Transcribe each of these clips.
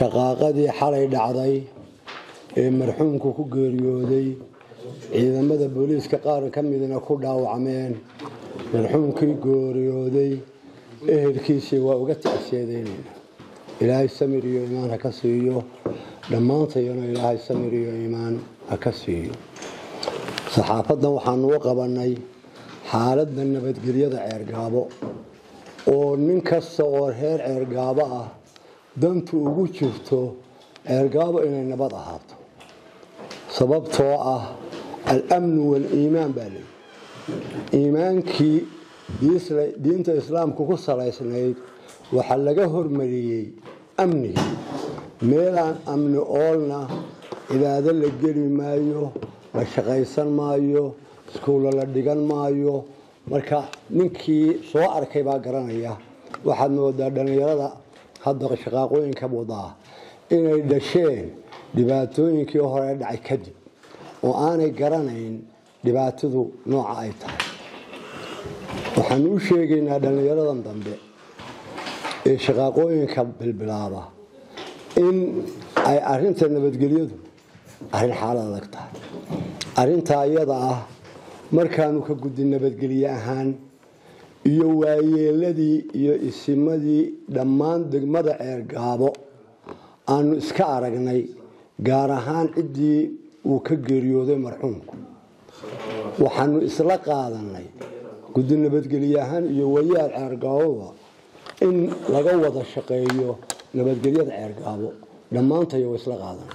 shaqaaqadii xalay dhacday ee marxuumku ku geeriyooday ciidamada booliiska qaar ka midna ku dhaawacmeen marxuumkii geeriyooday ehelkiisii waa uga tacsiyadeynayna ilaahay samir iyo iimaan ha ka siiyo dhammaantayna ilaahay samir iyo iimaan ha ka siiyo saxaafadan waxaanu u qabanay xaaladda nabadgelyada Ceergaabo oo nin kasta oo reer Ceergaabo ah dantu ugu jirto Ceergaabo inay nabad ahaato sababtoo ah al-amn wal iimaan bali iimaankii diinta islaamku ku salaysnayd waxa laga hormariyay amniga meelaan amni oolna cibaado la geli maayo la shaqaysan maayo iskuul la dhigan maayo marka ninkii soo arkay baa garanaya waxaad moodaa dhalinyarada hadda shaqaaqooyinka wadaa inay dhasheen dhibaatooyinkii hore dhacay kadib oo aanay garanayn dhibaatadu nooca ay tahay waxaan u sheegaynaa dhalinyaradan dambe ee shaqaaqooyinka bilbilaaba in ay arinta nabadgelyadu arin xaalad adag tahay arinta iyada ah markaanu ka gudin nabadgelyo ahaan iyo waayeeladii iyo isimadii dhammaan degmada Ceergaabo aanu iska aragnay gaar ahaan cidii uu ka geeriyooday marxuumku waxaanu isla qaadanay gudin nabadgelyo ahaan iyo waayeelada Ceergaabo in laga wada shaqeeyo nabadgelyada Ceergaabo dhammaantayo isla qaadanay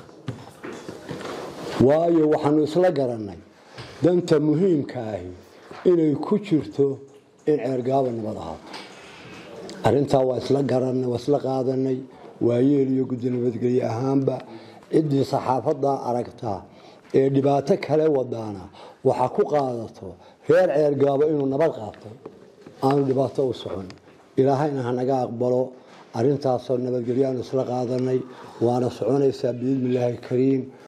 waayo waxaanu isla garanay danta muhiimka ah inay ku jirto in Ceergaabo nabad ahaato arinta waa isla garanay waa isla qaadanay waayeel iyo guddi nabadgelyo ahaanba cidii saxaafada aragta ee dhibaato kale wadaana waxa ku qaadato reer Ceergaabo inuu nabad qaato aan dhibaato u socon ilaahayna hanaga aqbalo arintaas oo nabadgelyo aan isla qaadanay waana soconaysaa biidmillaahi kariim